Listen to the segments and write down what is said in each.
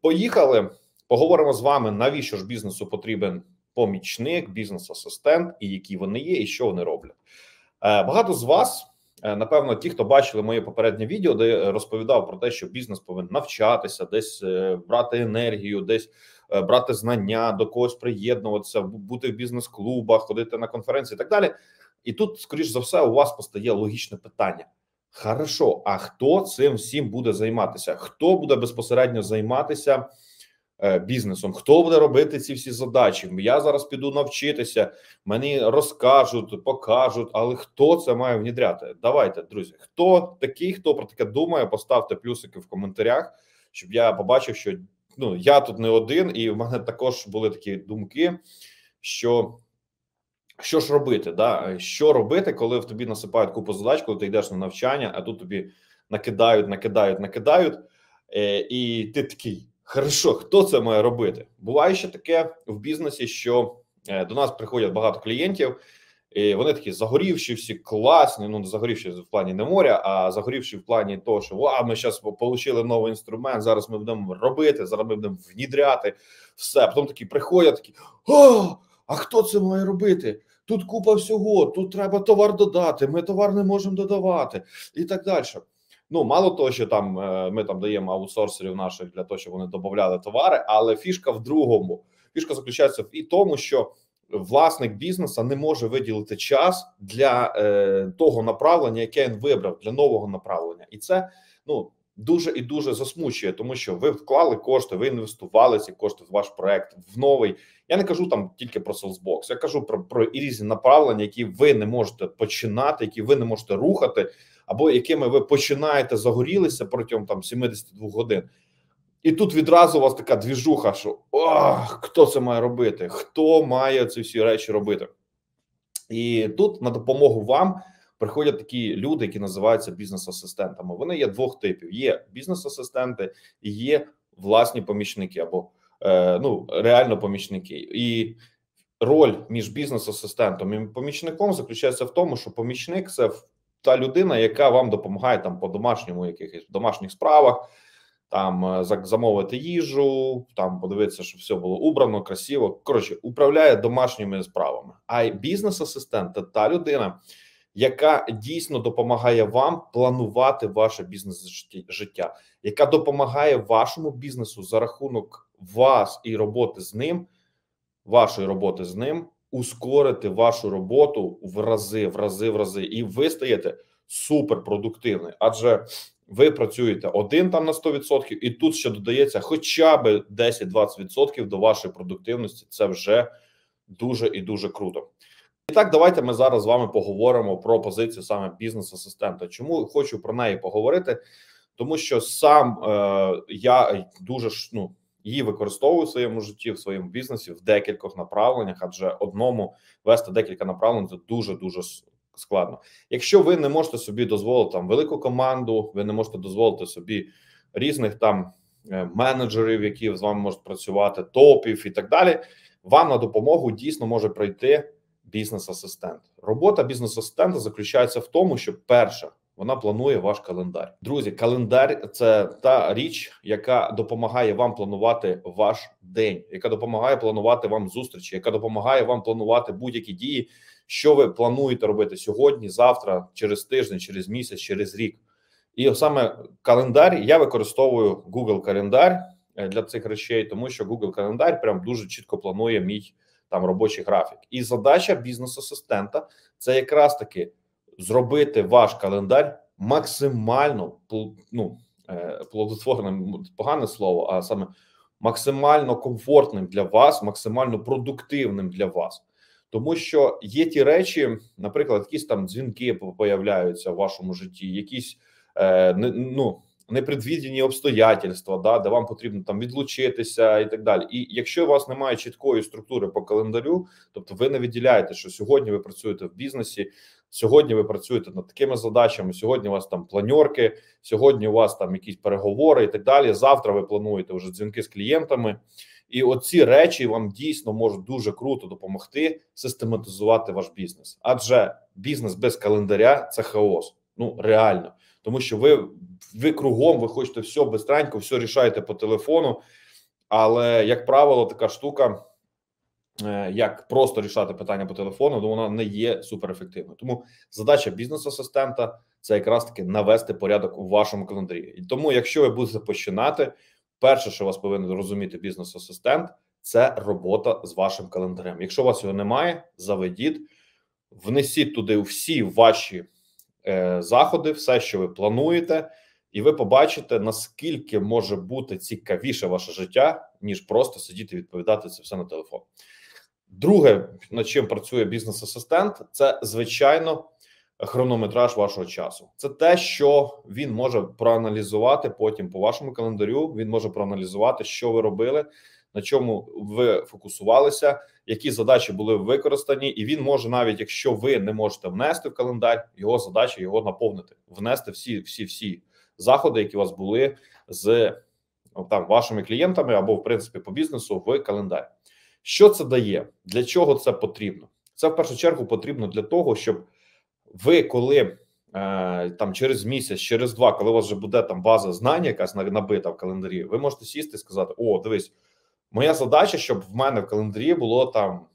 Поїхали. Поговоримо з вами, навіщо ж бізнесу потрібен помічник, бізнес-асистент, і які вони є, і що вони роблять. Багато з вас, напевно, ті, хто бачили моє попереднє відео, де розповідав про те, що бізнес повинен навчатися, десь брати енергію, десь брати знання, до когось приєднуватися, бути в бізнес-клубах, ходити на конференції і так далі. І тут, скоріш за все, у вас постає логічне питання. Хорошо, а хто цим всім буде займатися? Хто буде безпосередньо займатися бізнесом? Хто буде робити ці всі задачі? Я зараз піду навчитися, мені розкажуть, покажуть, але хто це має внідряти? Давайте, друзі, хто такий, хто про таке думає, поставте плюсики в коментарях, щоб я побачив, що я тут не один, і в мене також були такі думки, що ж робити, да? Що робити, коли в тобі насипають купу задач, коли ти йдеш на навчання, а тут тобі накидають, і ти такий, хорошо, хто це має робити? Буває ще таке в бізнесі, що до нас приходять багато клієнтів, і вони такі загорівші, всі класні, не загорівші в плані не моря, а загорівші в плані того, що ми зараз отримали новий інструмент, зараз ми будемо робити, зараз ми будемо внідряти, все. Потім такі приходять, такі, а хто це має робити? Тут купа всього, тут треба товар додати, ми товар не можемо додавати і так далі. Мало того, що там ми там даємо аутсорсерів наших для того, щоб вони додавали товари, але фішка в другому. Фішка заключається в тому, що власник бізнесу не може виділити час для того направлення, яке він вибрав, для нового направлення. І це, дуже і дуже засмучує, тому що ви вклали кошти, ви інвестували ці кошти в ваш проект, в новий. Я не кажу там тільки про Salesbox, я кажу про різні направлення, які ви не можете починати, які ви не можете рухати, або якими ви починаєте, загорілися протягом 72 годин. І тут відразу у вас така двіжуха, що хто це має робити, хто має ці всі речі робити. І тут на допомогу вам приходять такі люди, які називаються бізнес-асистентами. Вони є двох типів. Є бізнес-асистенти і є власні помічники або реально помічники. І роль між бізнес-асистентом і помічником заключається в тому, що помічник – це та людина, яка вам допомагає там по домашньому якихось домашніх справах, там замовити їжу, там подивитися, щоб все було убрано, красиво. Коротше, управляє домашніми справами. А бізнес-асистент – це та людина, яка дійсно допомагає вам планувати ваше бізнес-життя, яка допомагає вашому бізнесу за рахунок вас і роботи з ним, вашої роботи з ним, ускорити вашу роботу в рази, і ви стаєте суперпродуктивним, адже ви працюєте один там на 100%, і тут ще додається хоча б 10-20% до вашої продуктивності. Це вже дуже і дуже круто. І так, давайте ми зараз з вами поговоримо про позицію саме бізнес-асистента. Чому хочу про неї поговорити? Тому що сам я дуже її використовую в своєму житті, в своєму бізнесі в декількох направленнях, адже одному вести декілька направлень – це дуже-дуже складно. Якщо ви не можете собі дозволити там велику команду, ви не можете дозволити собі різних там менеджерів, які з вами можуть працювати, топів і так далі, вам на допомогу дійсно може прийти бізнес-асистент. Робота бізнес-асистента заключається в тому, що перше, вона планує ваш календар. Друзі, календар – це та річ, яка допомагає вам планувати ваш день, яка допомагає планувати вам зустрічі, яка допомагає вам планувати будь-які дії, що ви плануєте робити сьогодні, завтра, через тиждень, через місяць, через рік. І саме календар, я використовую Google календар для цих речей, тому що Google календар прям дуже чітко планує мій там робочий графік. І задача бізнес-асистента – це якраз таки зробити ваш календар максимально плодотворним, погане слово, а саме максимально комфортним для вас, максимально продуктивним для вас. Тому що є ті речі, наприклад, якісь там дзвінки появляються в вашому житті, якісь непредвидені обстоятельства, де вам потрібно там відлучитися і так далі. І якщо у вас немає чіткої структури по календарю, тобто ви не виділяєте, що сьогодні ви працюєте в бізнесі, сьогодні ви працюєте над такими задачами, сьогодні у вас там планерки, сьогодні у вас там якісь переговори і так далі, завтра ви плануєте вже дзвінки з клієнтами. І оці речі вам дійсно можуть дуже круто допомогти систематизувати ваш бізнес. Адже бізнес без календаря – це хаос. Реально. Тому що ви кругом, ви хочете все бистренько, все рішаєте по телефону. але, як правило, така штука, як просто рішати питання по телефону, то вона не є суперефективною. Тому задача бізнес-асистента – це якраз таки навести порядок у вашому календарі. І тому, якщо ви будете починати, перше, що вас повинен розуміти бізнес-асистент – це робота з вашим календарем. Якщо у вас його немає, заведіть, внесіть туди всі ваші заходи, все, що ви плануєте, і ви побачите, наскільки може бути цікавіше ваше життя, ніж просто сидіти і відповідати це все на телефон. Друге, над чим працює бізнес-асистент, це, звичайно, хронометраж вашого часу. Це те, що він може проаналізувати потім по вашому календарю, він може проаналізувати, що ви робили, на чому ви фокусувалися, які задачі були використані, і він може, навіть якщо ви не можете внести в календар, його задача його наповнити, внести всі заходи, які у вас були з там вашими клієнтами або, в принципі, по бізнесу в календар. Що це дає? Для чого це потрібно? Це, в першу чергу, потрібно для того, щоб ви, коли там через місяць, через два, коли у вас вже буде там база знань якась набита в календарі, ви можете сісти і сказати: о, дивись, моя задача, щоб в мене в календарі було там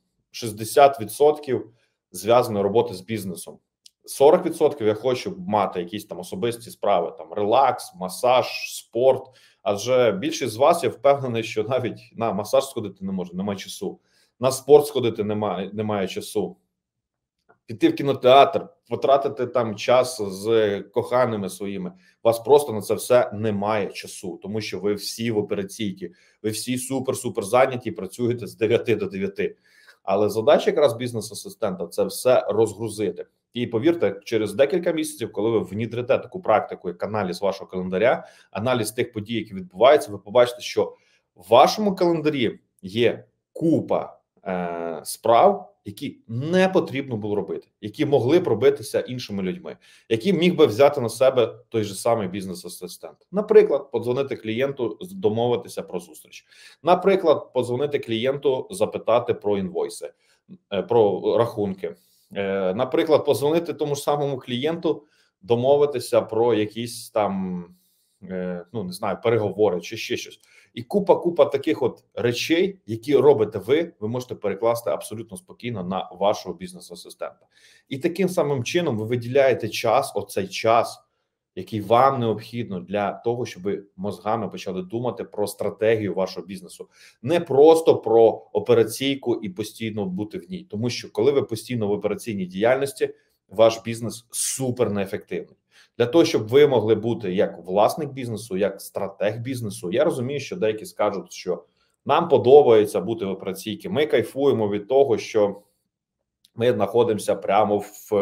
60% зв'язаної роботи з бізнесом. 40% я хочу мати якісь там особисті справи, там релакс, масаж, спорт. Адже більшість з вас, я впевнений, що навіть на масаж сходити не може, немає часу. На спорт сходити немає часу. Піти в кінотеатр, потратити там час з коханими своїми. У вас просто на це все немає часу, тому що ви всі в операційці, ви всі супер зайняті, працюєте з 9 до 9. Але задача якраз бізнес-асистента – це все розгрузити. І повірте, через декілька місяців, коли ви внідрите таку практику, як аналіз вашого календаря, аналіз тих подій, які відбуваються, ви побачите, що в вашому календарі є купа справ, які не потрібно було робити, які могли б робитися іншими людьми, які міг би взяти на себе той же самий бізнес-асистент. Наприклад, подзвонити клієнту, домовитися про зустріч. Наприклад, подзвонити клієнту, запитати про інвойси, про рахунки. Наприклад, подзвонити тому ж самому клієнту, домовитися про якісь там, ну, не знаю, переговори чи ще щось. І купа таких от речей, які робите ви можете перекласти абсолютно спокійно на вашого бізнес-асистента. І таким самим чином ви виділяєте час, оцей час, який вам необхідно для того, щоб ви мозгами почали думати про стратегію вашого бізнесу. Не просто про операційку і постійно бути в ній. Тому що коли ви постійно в операційній діяльності, ваш бізнес супер неефективний. Для того, щоб ви могли бути як власник бізнесу, як стратег бізнесу, я розумію, що деякі скажуть, що нам подобається бути в операційці, ми кайфуємо від того, що ми знаходимося прямо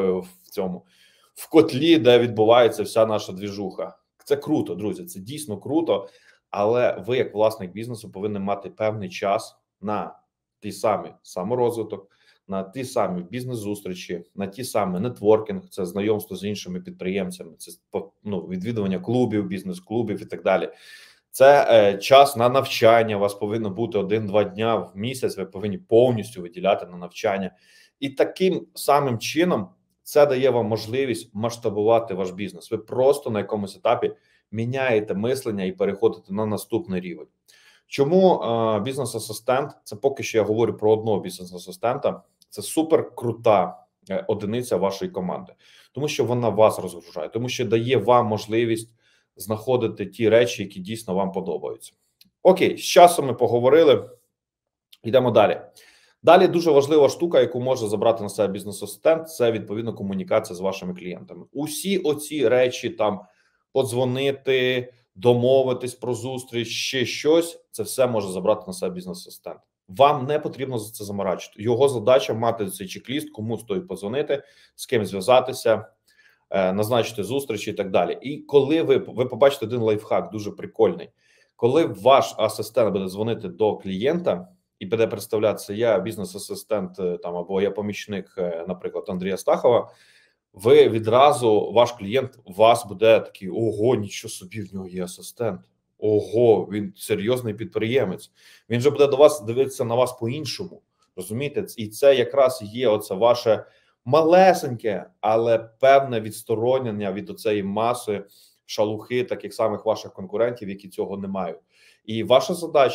в котлі, де відбувається вся наша двіжуха. Це круто, друзі, це дійсно круто, але ви, як власник бізнесу, повинні мати певний час на ті самі саморозвиток, на ті самі бізнес-зустрічі, на ті самі нетворкінг, це знайомство з іншими підприємцями, це відвідування клубів, бізнес-клубів і так далі. Це час на навчання, у вас повинно бути 1-2 дня в місяць, ви повинні повністю виділяти на навчання. І таким самим чином це дає вам можливість масштабувати ваш бізнес. Ви просто на якомусь етапі міняєте мислення і переходите на наступний рівень. Чому бізнес-асистент, це поки що я говорю про одного бізнес-асистента, це супер крута одиниця вашої команди, тому що вона вас розгружає, тому що дає вам можливість знаходити ті речі, які дійсно вам подобаються. Окей, з часом ми поговорили, йдемо далі. Далі дуже важлива штука, яку може забрати на себе бізнес-асистент, це відповідно комунікація з вашими клієнтами. Усі оці речі, там подзвонити, домовитись про зустріч, ще щось, це все може забрати на себе бізнес-асистент. Вам не потрібно за це заморачувати. Його задача мати цей чек-ліст, кому стоїть подзвонити, з ким зв'язатися, назначити зустрічі і так далі. І коли ви побачите один лайфхак, дуже прикольний, коли ваш асистент буде дзвонити до клієнта і буде представлятися: я бізнес-асистент там, або я помічник, наприклад, Андрія Стахова, ви відразу, ваш клієнт, у вас буде такий: ого, нічого собі, в нього є асистент. Ого, він серйозний підприємець. Він же буде до вас дивитися на вас по-іншому. Розумієте? І це якраз є оце ваше малесеньке, але певне відсторонення від оцеї маси шалухи таких самих ваших конкурентів, які цього не мають. І ваша задача,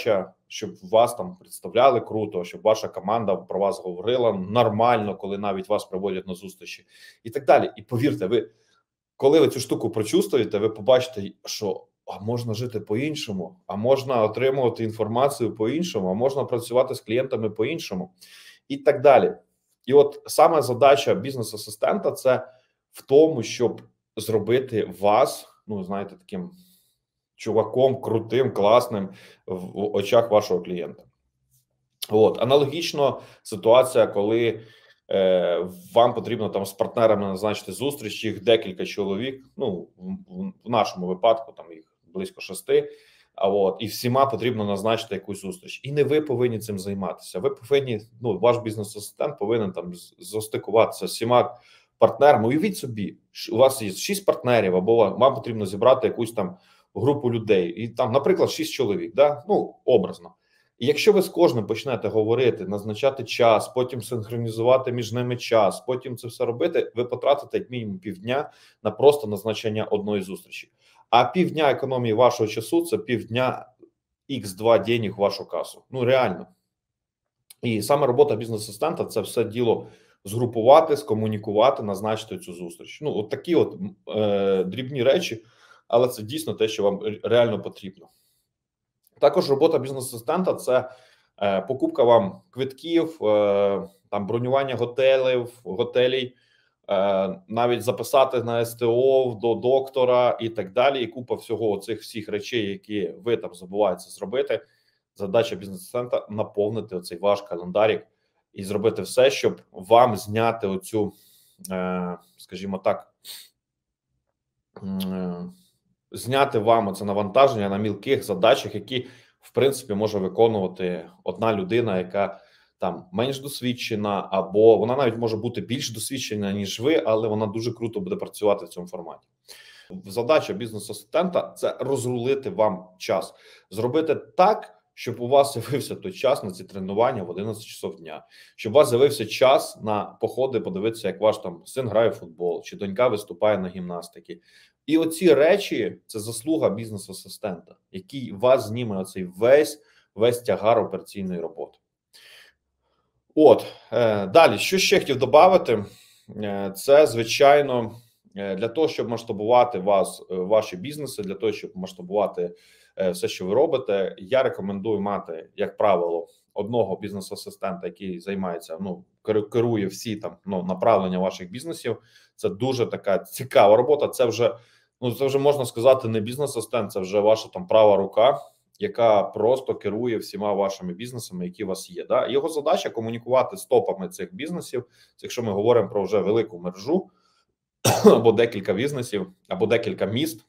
щоб вас там представляли круто, щоб ваша команда про вас говорила нормально, коли навіть вас приводять на зустрічі і так далі. І повірте, коли ви цю штуку прочувствуєте, ви побачите, що можна жити по-іншому, а можна отримувати інформацію по-іншому, а можна працювати з клієнтами по-іншому і так далі. І от саме задача бізнес-асистента – це в тому, щоб зробити вас, ну, знаєте, таким чуваком крутим, класним в очах вашого клієнта. От, аналогічно ситуація, коли вам потрібно там з партнерами назначити зустріч, їх декілька чоловік, ну, в нашому випадку там їх близько 6, і всіма потрібно назначити якусь зустріч. І не ви повинні цим займатися. Ви повинні, ну, ваш бізнес-асистент повинен там зостикуватися з всіма партнерами. Уявіть собі, у вас є 6 партнерів, або вам потрібно зібрати якусь там групу людей, і там, наприклад, 6 чоловік, да? Ну, образно. І якщо ви з кожним почнете говорити, назначати час, потім синхронізувати між ними час, потім це все робити, ви потратите як мінімум півдня на просто назначення одної зустрічі. А півдня економії вашого часу – це півдня X2 денег в вашу касу. Ну, реально. І саме робота бізнес-асистента – це все діло згрупувати, скомунікувати, назначити цю зустріч. Ну, от такі от дрібні речі, але це дійсно те, що вам реально потрібно. Також робота бізнес-асистента – це покупка вам квитків, там бронювання готелів, навіть записати на СТО до доктора і так далі. І купа всього цих всіх речей, які ви там забуваєте зробити. Задача бізнес-асистента – наповнити оцей ваш календарик і зробити все, щоб вам зняти оцю, скажімо так, зняти вам оце навантаження на мілких задачах, які, в принципі, може виконувати одна людина, яка там менш досвідчена, або вона навіть може бути більш досвідчена, ніж ви, але вона дуже круто буде працювати в цьому форматі. Задача бізнес-асистента – це розрулити вам час, зробити так, щоб у вас з'явився той час на ці тренування в 11 часов дня, щоб у вас з'явився час на походи, подивитися, як ваш там син грає в футбол, чи донька виступає на гімнастики. І оці речі – це заслуга бізнес-асистента, який вас зніме оцей весь тягар операційної роботи. Далі, що ще хотів додати, це, звичайно, для того, щоб масштабувати ваші бізнеси, для того, щоб масштабувати все, що ви робите, я рекомендую мати, як правило, одного бізнес-асистента, який займається, ну, керує всі там, ну, направлення ваших бізнесів. Це дуже така цікава робота. Це вже можна сказати не бізнес-асистент, це вже ваша там права рука, яка просто керує всіма вашими бізнесами, які у вас є. Да? Його задача комунікувати з топами цих бізнесів, якщо ми говоримо про вже велику мережу, або декілька бізнесів, або декілька міст.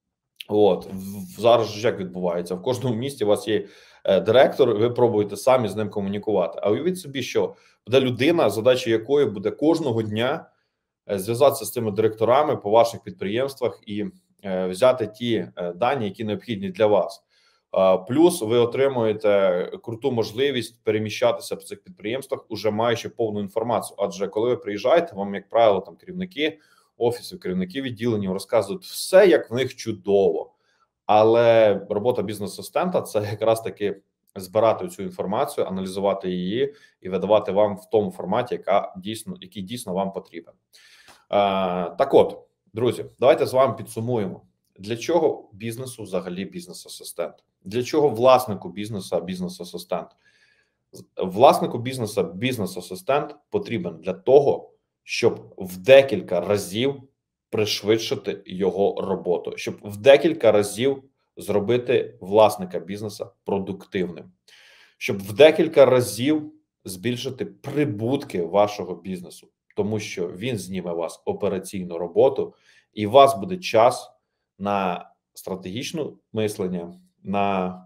Зараз ж як відбувається? В кожному місті у вас є директор, ви пробуєте самі з ним комунікувати. А уявіть собі, що буде людина, задача якої буде кожного дня зв'язатися з цими директорами по ваших підприємствах і взяти ті дані, які необхідні для вас. Плюс ви отримуєте круту можливість переміщатися по цих підприємствах, уже маючи повну інформацію. Адже коли ви приїжджаєте, вам, як правило, там керівники офісів, керівники відділень розказують все, як в них чудово. Але робота бізнес-асистента – це якраз таки збирати цю інформацію, аналізувати її і видавати вам в тому форматі, який дійсно вам потрібен. Так от, друзі, давайте з вами підсумуємо. Для чого бізнесу взагалі бізнес-асистент? Для чого власнику бізнесу бізнес-асистент? Власнику бізнесу бізнес-асистент потрібен для того, щоб в декілька разів пришвидшити його роботу, щоб в декілька разів зробити власника бізнесу продуктивним, щоб в декілька разів збільшити прибутки вашого бізнесу, тому що він зніме вас операційну роботу, і у вас буде час на стратегічне мислення, на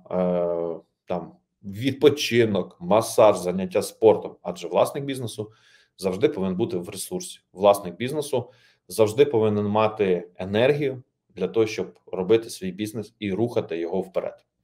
відпочинок, масаж, заняття спортом. Адже власник бізнесу завжди повинен бути в ресурсі. Власник бізнесу завжди повинен мати енергію для того, щоб робити свій бізнес і рухати його вперед.